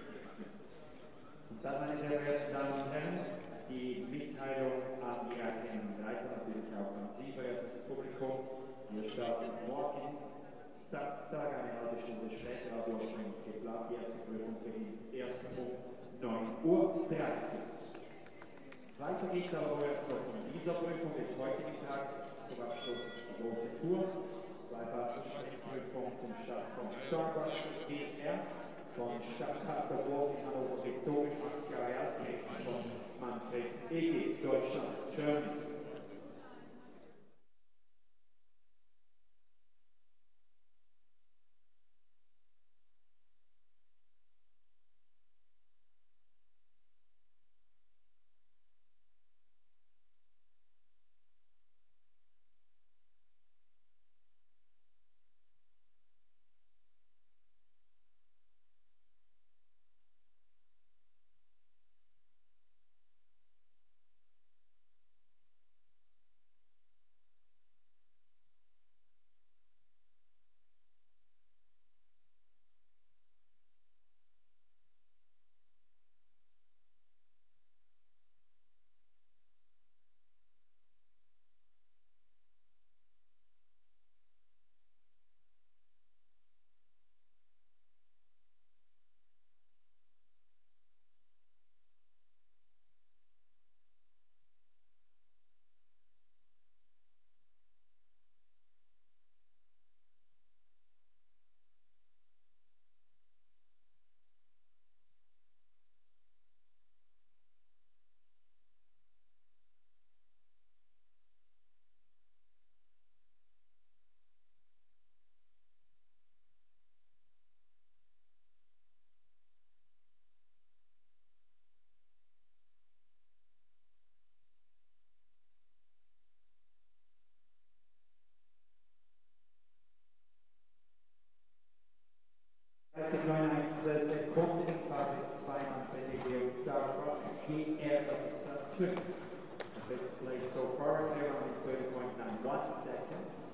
Und dann, meine sehr verehrten Damen und Herren, die Mitteilung an die Reiterinnen und Reiter, natürlich auch an Sie, verehrtes Publikum. Wir starten morgen, Samstag, eine halbe Stunde später als ursprünglich geplant. Die erste Prüfung beginnt erst um 9:30 Uhr. Weiter geht es aber erst noch in dieser Prüfung des heutigen Tages zum Abschluss die große Tour. Zwei Fahrzeugprüfungen zum Start von Starbuck GR, von Stadthalterburg in Hannover gezogen, 8 Jahre alt, von Manfred EG, Deutschland, Germany. Sekunden in Phase 2 Manfred EG und Starbuck GR, das ist Platz 5. Fifth place so far, clear on 30.91 seconds.